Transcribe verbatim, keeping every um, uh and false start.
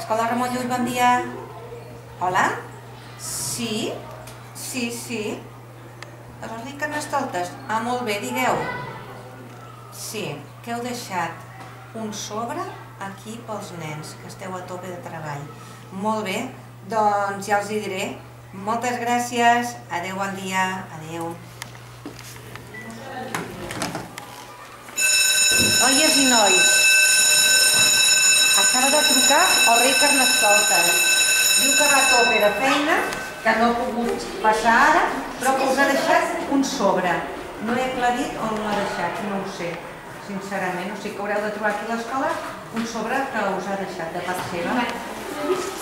Escola Ramon Llull, bon dia. Hola? Sí? Sí, sí. L'Enric Carnestoltes? Ah, molt bé, digueu. Sí, que heu deixat un sobre aquí pels nens, que esteu a tope de treball. Molt bé, doncs ja els hi diré. Moltes gràcies. Adéu, bon dia. Adéu. Noies i nois, acaba de trucar el rei Carnestoltes. Diu que va a tope de feina, que no ha pogut passar ara, però que us ha deixat un sobre. No he aclarit on l'ha deixat, no ho sé, sincerament. O sigui que haureu de trobar aquí a l'escola un sobre que us ha deixat de part seva.